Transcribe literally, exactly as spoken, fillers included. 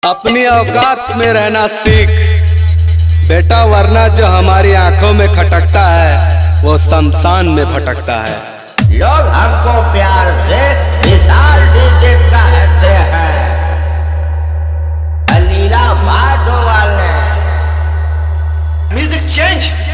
अपनी औकात में रहना सीख बेटा, वरना जो हमारी आंखों में खटकता है वो शमशान में भटकता है। लोग हमको प्यार से विशाल डीजे कहते हैं, अलीला भादो वाले। Music change.